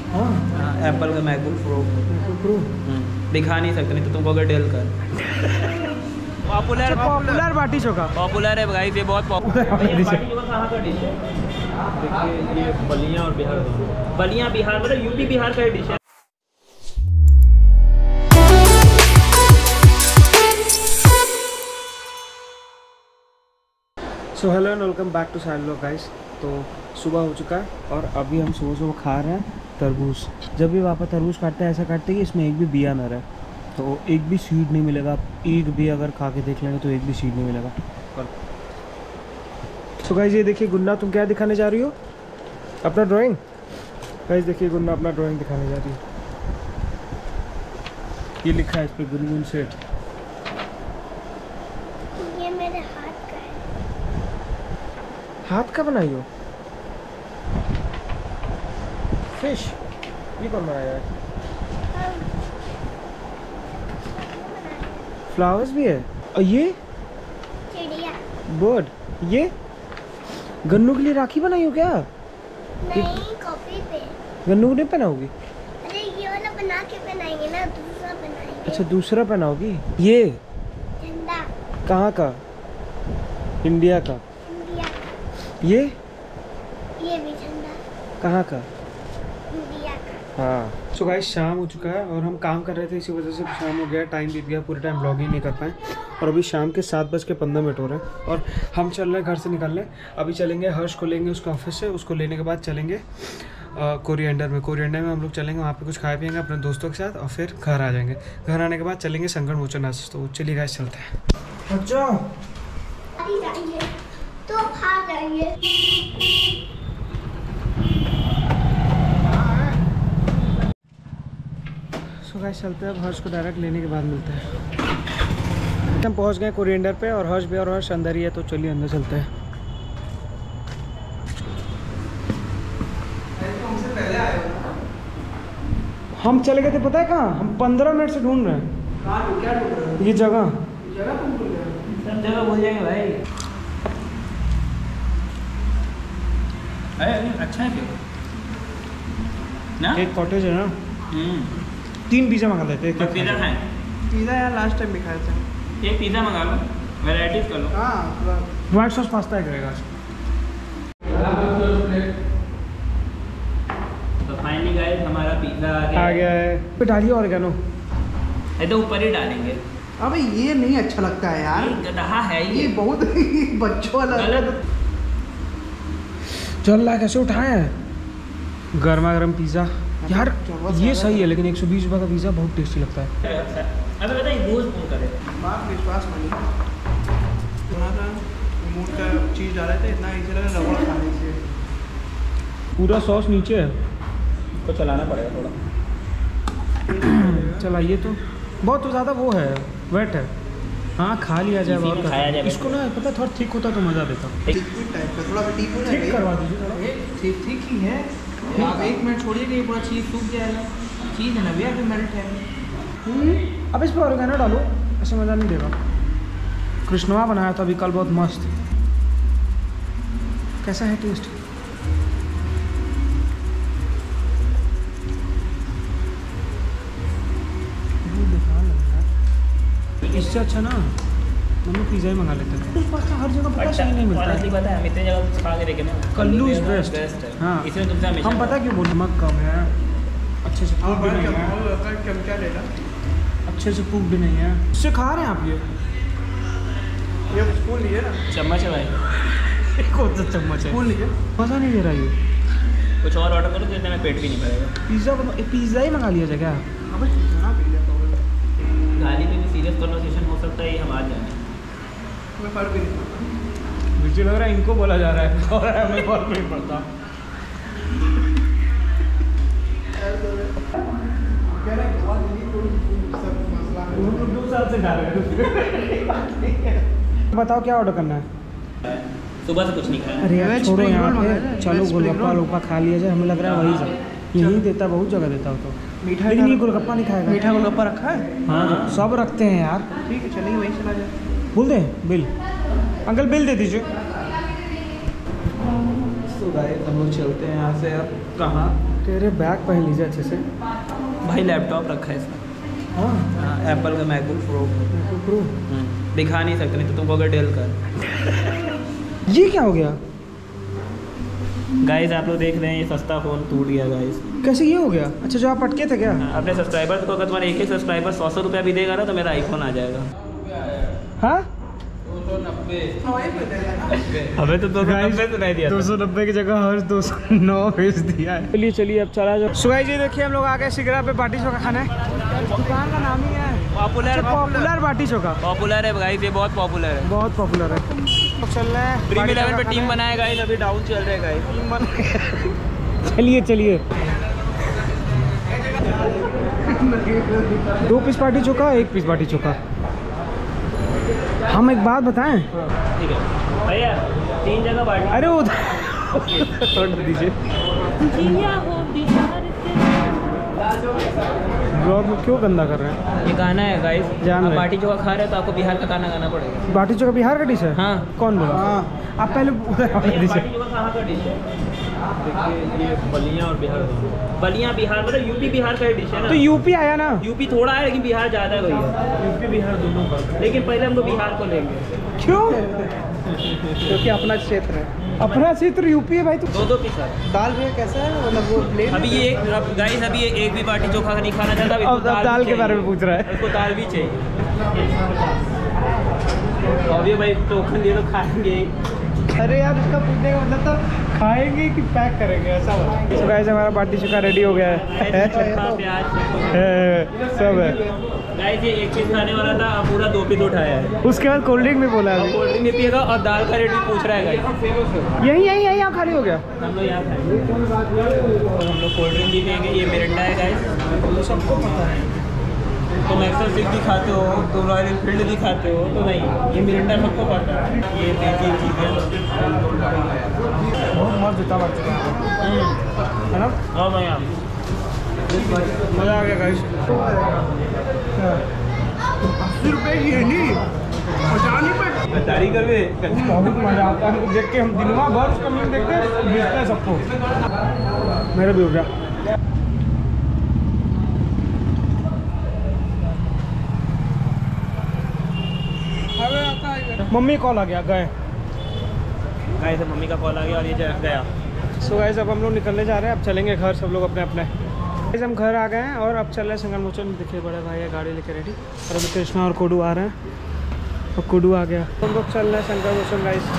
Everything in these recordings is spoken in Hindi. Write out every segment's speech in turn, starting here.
हाँ एप्पल का मैकबुक प्रो। दिखा नहीं सकते, नहीं तो तुमको अगर डेल कर। पॉपुलर बाटी चोखा पॉपुलर है गाइस, ये बहुत पॉपुलर। बाटी चोखा कहाँ का डिश है? देखिए ये बलिया और बिहार, बलिया बिहार मतलब यूपी बिहार का डिश है। So hello and welcome back to side vlog guys. तो सुबह हो चुका है और अभी हम सुबह सुबह खा रहे हैं तरबूज। जब भी वहाँ पर तरबूज काटते हैं ऐसा काटते हैं कि इसमें एक भी बिया ना रहे, तो एक भी सीड नहीं मिलेगा। आप एक भी अगर खा के देख लेंगे तो एक भी सीड नहीं मिलेगा। तो गाइस ये देखिए गुन्ना, तुम क्या दिखाने जा रही हो? अपना ड्राइंग। गाइस देखिए गुन्ना अपना ड्राइंग दिखाने जा रही है। ये लिखा है इस पर गुनगुन सेठ। ये मेरे हाथ का है। हाथ का बनाई हो? फिश। ये कौन बनाया है? फ्लावर्स भी है। और ये चिड़िया। बर्ड। ये गन्नू के लिए राखी बनाई हो क्या? नहीं, कॉपी पे। गन्नू नहीं पहनाओगी? अरे ये वाला बना के पहनाएंगे ना, दूसरा बनाएंगे। अच्छा दूसरा पहनाओगी। ये झंडा। कहाँ का? इंडिया का। इंडिया का। ये भी झंडा कहाँ का? इंडिया का। हाँ। सो गाइस शाम हो चुका है और हम काम कर रहे थे, इसी वजह से शाम हो गया, टाइम बीत गया, पूरे टाइम ब्लॉगिंग नहीं कर पाए। और अभी शाम के 7:15 हो रहे हैं और हम चल रहे हैं घर से निकलने। अभी चलेंगे, हर्ष को लेंगे उसके ऑफिस से, उसको लेने के बाद चलेंगे कोरिएंडर में हम लोग चलेंगे, वहाँ पे कुछ खाए पिएंगे अपने दोस्तों के साथ और फिर घर आ जाएंगे। घर आने के बाद चलेंगे संगम मोचन। तो चलिए गाइस चलते हैं। अच्छा तो खा जाएंगे। सो गाइस चलते हैं, अब हर्ष को डायरेक्ट लेने के बाद मिलते हैं। हम पहुंच गए कोरिएंडर पे और हर्ष भी, और हर्ष अंदर ही है, तो चलिए अंदर चलते हैं। हम चले गए थे पता है कहाँ? हम 15 मिनट से ढूंढ रहे हैं। कहाँ? क्या ढूंढ रहे हैं? ये जगह तुम भूल गए। सब जगह भूल जाएंगे भाई। अच्छा है फिर ना। एक कॉटेज है ना। 3 पिज़्ज़ा मंगा लेते हैं। पिज़्ज़ा खाएं। पिज़्ज़ा यार लास्ट टाइम भी खाए थे। एक पिज़्ज़ा मंगा लो, वैराइटीज कर लो। हाँ व्हाइट सॉस पास्ता है करेगा। तो फाइनली गाइस हमारा पिज़्ज़ा आ गया है। पे डालिए ऑरिगेनो। ये तो ऊपर ही डालेंगे। अबे ये नहीं अच्छा लगता है यार, ये गधा है ये बहुत बच्चों वाला गलत। चल रहा है, कैसे उठाए हैं? गर्मा गर्म पिज़्ज़ा यार, ये सही है, लेकिन 120 रुपये का पिज़्ज़ा बहुत टेस्टी लगता है। अबे बता ये रोज फोन करे। बात विश्वास मानिए, थोड़ा सा मूड का चीज़ डाले थे, इतना इजी लगा रबड़ खाने से। पूरा सॉस नीचे है, तो चलाना पड़ेगा थोड़ा। चलाइए। तो बहुत ज़्यादा वो है, वेट है। हाँ खा लिया जाए और खाया जाए। इसको ना पता थोड़ा थिक होता तो मज़ा देता। लिक्विड टाइप का, थोड़ा सा डीप हो थिक जाएगा। करवा दीजिए थोड़ा। ठीक ही है। आप 1 मिनट छोड़िए कि पूरा चीज़ सूख जाएगा। चीज़ है ना भैया, फिर मेल्ट है। अब इस पर ऑरिगेनो डालो, ऐसे मज़ा नहीं देगा। कृष्णवा बनाया था अभी कल, बहुत मस्त। कैसा है टेस्ट? इससे अच्छा ना हम लोग पिज़्ज़ा ही मंगा लेते हैं। पास्ता हर जगह पता सही नहीं मिलता है। पता है, हम इतने जगह खा के देखे ना। Kallu is best. हाँ इसमें तुमसे हमेशा हम पता क्यों बोल, नमक कम है, अच्छे से कुक भी नहीं है, क्या लेगा? अच्छे से कुक भी नहीं है। इससे खा रहे हैं आप? ये स्पून लिए ना, चम्मच है भाई। कौन सा चम्मच है? स्पून लिए। मज़ा नहीं दे रहा ये। कुछ और ऑर्डर करो तो इतने में पेट भी नहीं भरेगा। पिज़्ज़ा ही मंगा लिया जाए क्या? अब कितना पी लिया गाली पे भी सीरियस कन्वर्सेशन हो सकता है, ये हम आज जाने। मैं फर्क भी नहीं पड़ता। मुझे लग रहा है इनको बोला जा रहा है और हमें फर्क नहीं पड़ता। कह रहे हैं बहुत ही सब मसला है। 2 साल से खा रहे हैं। बताओ क्या ऑर्डर करना है? सुबह से कुछ नहीं खाया। अरे यार छोड़ो यहाँ पे, चलो वेज गोलगप्पा लोपा खा लिया जाए। हमें लग रहा है वही जाए, यहीं देता, बहुत जगह देता हो तो। मीठा लेकिन ये गोलगप्पा नहीं खाएगा। मीठा गोलगप्पा रखा है। हाँ सब रखते हैं यार। ठीक है चलिए वहीं चला जाए। बोल दें बिल। अंकल बिल दे दीजिए। तो गाइस हम लोग चलते हैं यहाँ से अब कहाँ? तेरे बैग पहन लीजिए अच्छे से। भाई लैपटॉप रखा है इसमें। हाँ एप्पल का मैकबुक प्रो। प्रो दिखा नहीं सकते, नहीं तो तुमको अगर डेल कर। ये क्या हो गया गाइस आप लोग देख रहे हैं ये सस्ता फ़ोन टूट गया गाइस। कैसे ये हो गया? अच्छा जो आप अटके थे क्या? अपने सब्सक्राइबर्स को अगर तुम्हारा एक ही सब्सक्राइबर 100 रुपया भी देगा ना तो मेरा आईफोन आ जाएगा। हाँ 290 हमें तो 290 सुनाई दिया। 290 की जगह हर 209 भेज दिया है। चलिए चलिए अब चला जाओ। सुगाई जी देखिए हम लोग आ गए सिगरा पे बाटी चोखा खाने। दुकान का नाम ही है पॉपुलर बाटी चोखा। पॉपुलर है गाइस, ये बहुत पॉपुलर है, बहुत पॉपुलर है। अब चल रहे हैं ड्रीम 11 पे टीम बनाया गाइस, अभी डाउन चल रहा है गाइस। चलिए चलिए 2 पीस बाटी चोखा, 1 पीस बाटी चोखा। हम एक बात बताएं, ठीक है भैया 3 जगह बांट। अरे उधर ऑर्डर दीजिए। ब्लॉग में क्यों गंदा कर रहे हैं? ये गाना है गाइस, जान आप रहे। बाटी चोखा खा रहे हो तो आपको बिहार का गाना गाना पड़ेगा। बाटी चोखा बिहार का डिश है? हाँ। कौन बोला? आप पहले उधर ऑर्डर दीजिए। बाटी चोखा कहाँ का डिश है? देखिए ये बलिया और बिहार दोनों। बलिया बिहार मतलब यूपी बिहार का डिश है ना। तो यूपी आया ना। यूपी थोड़ा है लेकिन बिहार ज़्यादा है भैया। यूपी बिहार दोनों का, लेकिन पहले हम लोग बिहार को लेंगे। क्यों? क्योंकि अपना क्षेत्र है। अपना क्षेत्र यूपी है भाई। तो 2 पीस दाल भैया कैसा है? मतलब वो प्लेन। अभी ये एक गाइस अभी ये एक भी बाटी चोखा नहीं खाना चाहता। अब दाल के बारे में पूछ रहा है। उसको दाल भी चाहिए। और ये भाई टोकन दे दो खाएंगे। अरे यार इसका पूछने का मतलब तो खाएंगे कि पैक करेंगे ऐसा वाला। तो गाइस हमारा बाटी चोखा रेडी हो गया है। प्याज सब है। गाइस ये 1 पीस खाने वाला था, अब पूरा 2 पीस उठाया है। उसके बाद कोल्ड ड्रिंक भी बोला है। कोल्ड ड्रिंक नहीं पिएगा और दाल का रेट भी पूछ रहा है गाइस। यही यही यही यहाँ खाली हो गया। हम लोग यहाँ खाएंगे, हम लोग कोल्ड ड्रिंक भी पिएंगे। ये मिरिंडा है गाइस, सबको पता है। तुम एक्सेल सिक्स भी खाते हो, तुम रॉयल एनफील्ड भी खाते हो, तो नहीं ये मिरिंडा सबको पता है। ये देसी चीज़ है, बहुत मस्त जूता बाटी है ना। हाँ भैया मज़ा आ गया गाइस। 80 रुपये की है नहीं 50 रुपये। तारीख कर भी बहुत मज़ा आता है हमको देख के। हम दिनवा भर उसका मीन देखते हैं, बेचते हैं सबको। मेरा भी हो गया। मम्मी कॉल आ गया, गए। गाइस मम्मी का कॉल आ गया और ये गया। सो गाइस अब हम लोग निकलने जा रहे हैं। अब चलेंगे घर सब लोग अपने अपने। गाइस हम घर आ गए हैं और अब चल रहे हैं संगम मोचन। देखिए बड़े भाई है गाड़ी लेके रेडी, और अभी कृष्णा और कोडू आ रहे हैं। और कोडू आ गया, हम लोग चल रहे हैं संगम मोचन गाइस।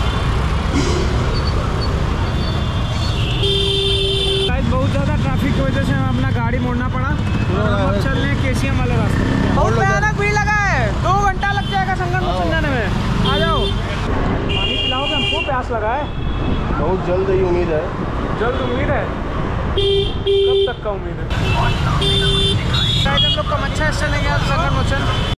बहुत ज़्यादा ट्रैफिक की वजह से हमें अपना गाड़ी मोड़ना पड़ा। अब चल रहे हैं केसीएम वाले रास्ते। बहुत भयानक भीड़ लगा है, 2 घंटा लग जाएगा संगम मोचन जाने में। आ जाओ, पानी पिलाओगे? हमको प्यास लगा है। बहुत जल्द ही उम्मीद है। जल्द उम्मीद है? कब तक का उम्मीद है? हम लोग कमच्छा से चलेंगे अब संगम मोचन।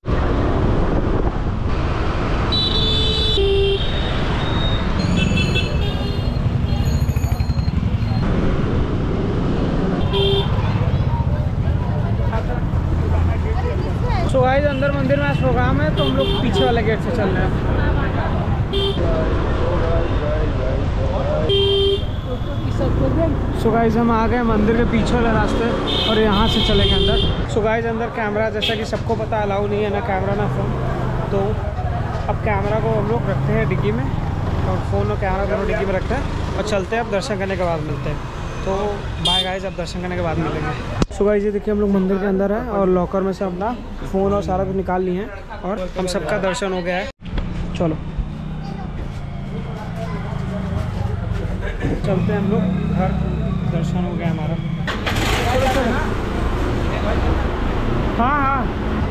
सो गाइस अंदर मंदिर में आज प्रोग्राम है तो हम लोग पीछे वाले गेट से चल रहे हैं। सो गाइस हम आ गए मंदिर के पीछे वाले रास्ते और यहाँ से चलेंगे अंदर। सो गाइस अंदर कैमरा जैसा कि सबको पता अलाउ नहीं है, ना कैमरा ना फ़ोन। तो अब कैमरा को हम लोग रखते हैं डिग्गी में और फ़ोन और कैमरा दोनों डिग्गी में रखते हैं और चलते हैं। अब दर्शन करने के बाद मिलते हैं। तो बाय गाइस, अब दर्शन करने के बाद मिलेंगे। सो गाइस ये देखिए हम लोग मंदिर के अंदर है और लॉकर में से अपना फ़ोन और सारा कुछ निकाल लिए हैं और हम सबका दर्शन हो गया है। चलो चलते हैं हम लोग घर। दर्शन हो गया हमारा। हाँ हाँ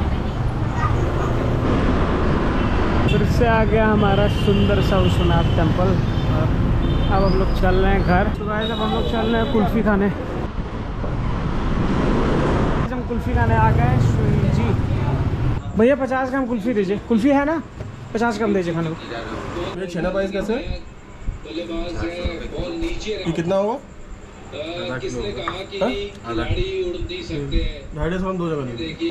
फिर से आ गया हमारा सुंदर सा विश्वनाथ टेम्पल। अब हम लोग चल रहे हैं घर। तो गाइस अब हम लोग चल रहे हैं कुल्फ़ी खाने। हम कुल्फ़ी खाने आ गए जी। भैया 50 ग्राम कुल्फ़ी दीजिए। कुल्फ़ी है ना? 50 ग्राम दीजिए खाने को। ये छेना प्राइस कैसे है? ये कितना होगा? आधा किलो। 250 हम 2 जगह लेंगे।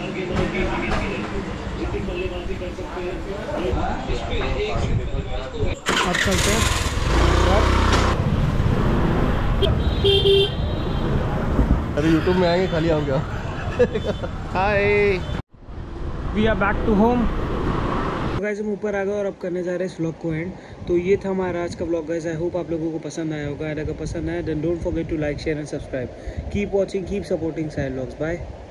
अब चलते हैं। अरे यूट्यूब में आएंगे खाली आओ क्या। Hi we are back to home. Guys हम ऊपर आ गए और अब करने जा रहे हैं इस व्लॉग को एंड। तो ये था हमारा आज का व्लॉग गाइस। आई होप आप लोगों को पसंद आया होगा। अगर पसंद आया then don't forget to like share and subscribe. Keep watching, keep supporting Sahil vlogs. Bye.